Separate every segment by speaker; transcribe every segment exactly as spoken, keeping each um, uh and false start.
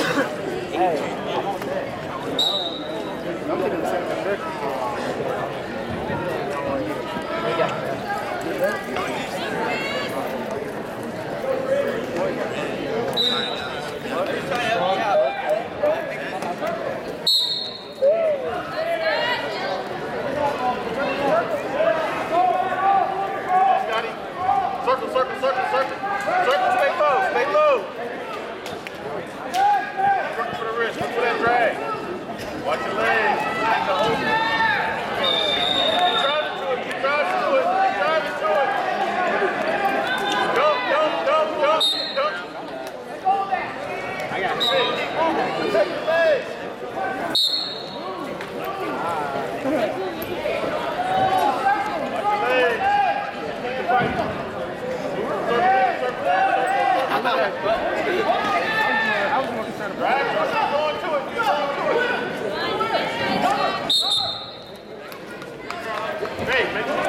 Speaker 1: Circle, circle, circle, circle. Circle, stay low, stay low. Look for the wrist, look for that drag. Watch your legs. Like the whole. Keep driving to it, keep driving to it, keep driving to it. Jump, jump, jump, jump, jump. I got it. Keep moving, protect your legs. Watch your legs. Stay fighting. I was more concerned about it. Right, going to it. Hey, make sure.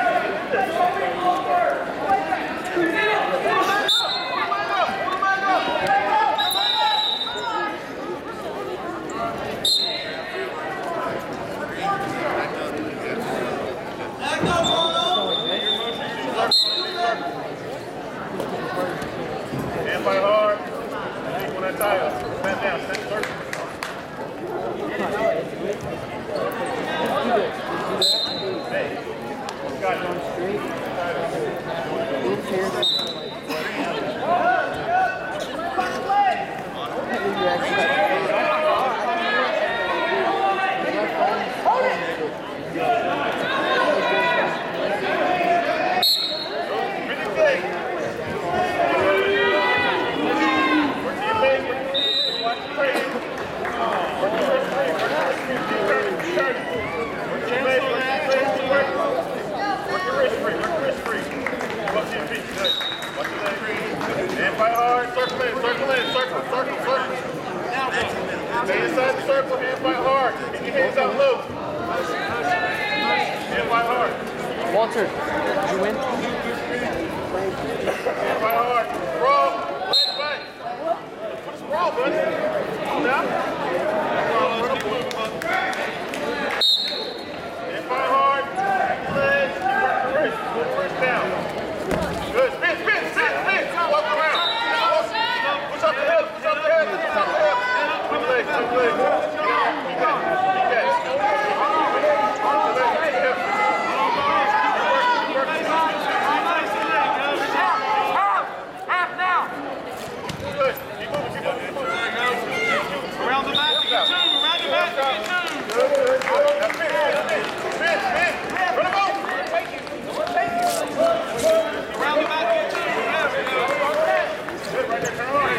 Speaker 1: Stand by hard. Keep on that tire. Stand down. Stand circle. Hey, got it. Stand by hard, circle in, circle in, circle, circle, circle. Stay inside the circle, hand by hard. Get your hands out low. Hand by hard.
Speaker 2: Walter, did you win?
Speaker 1: Hand by hard. Sprawl, legs back. Put a sprawl, buddy. Calm down. Hand by hard. Legs, keep working the wrist. Put the wrist down. Good. Spin, spin, spin, spin. Walk around. Push up the hips, push up the hips, push up the hips. Two legs, two legs. Keep that, keep that. Good. Keep moving, keep moving, keep moving.
Speaker 3: Around the back, you get two. Around the back, you get two.
Speaker 1: Good, good. Now spin, spin, spin, spin. Run them over.
Speaker 3: Around the back, you get two.
Speaker 1: Good, right there, turn around.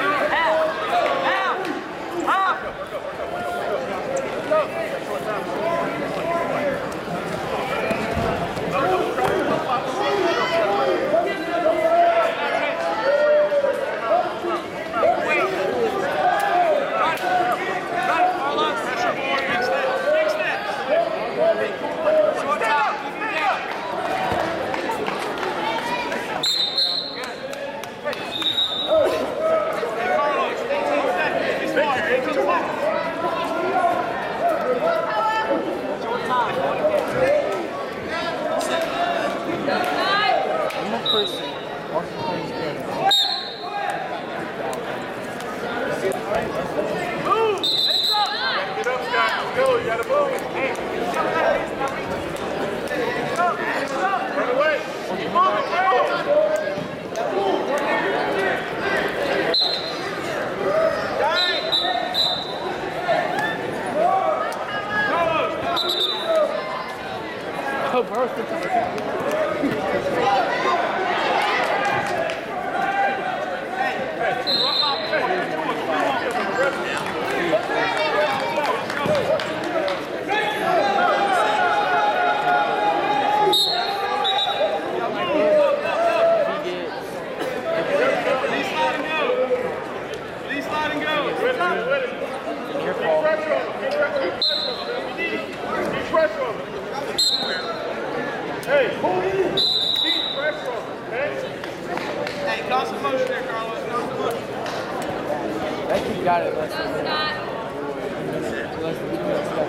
Speaker 1: Hey, pull in. Keep pressure on him, okay?
Speaker 3: Hey, cause some motion there, Carlos. Cause some motion.
Speaker 2: That kid got it less than less than two minutes left.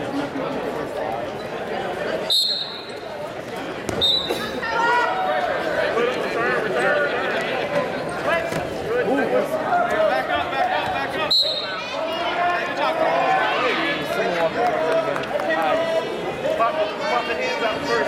Speaker 3: Back up, back up, back up. Good job, Carlos.
Speaker 1: Pop, pop the hands out first.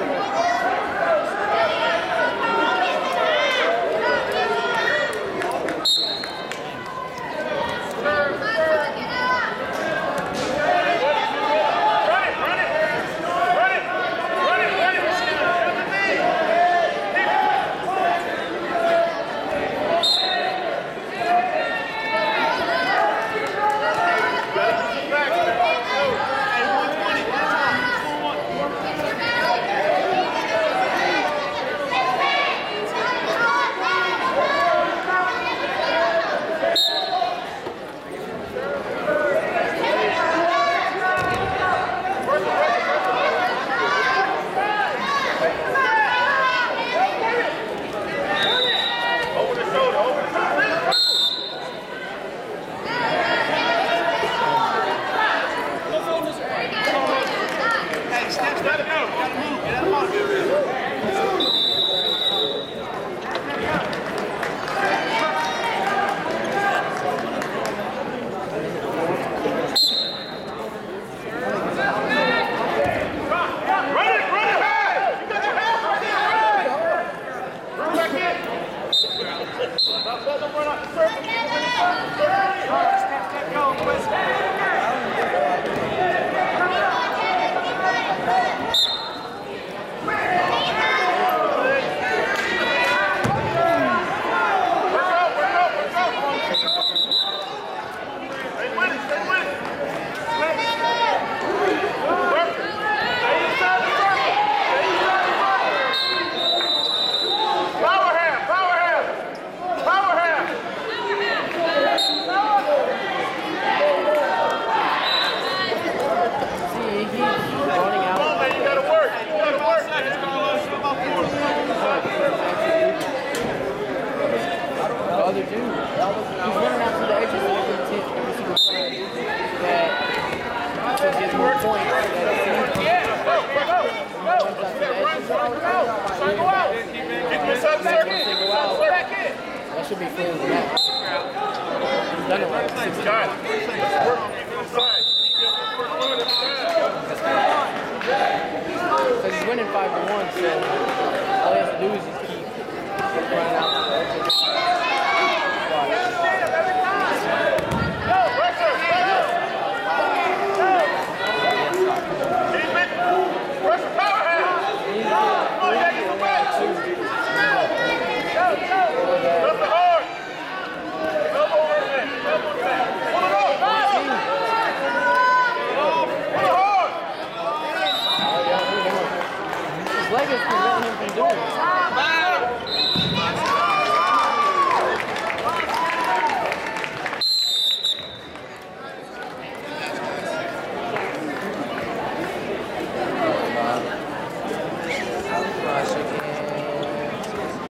Speaker 2: Other dude, he's running out to the edges of every, t every single time that he gets more points. That
Speaker 1: Yeah, go, go, go, go. Go out. Keep this up, circuit. Back in.
Speaker 2: That should be full of that. He's done it like six
Speaker 1: Got
Speaker 2: times.
Speaker 1: it. Work on the inside.
Speaker 2: Because he's winning five to one, so all he has to do is just keep running out to the edges.
Speaker 1: Power hand! Come on, Jackie, come back! Go, go!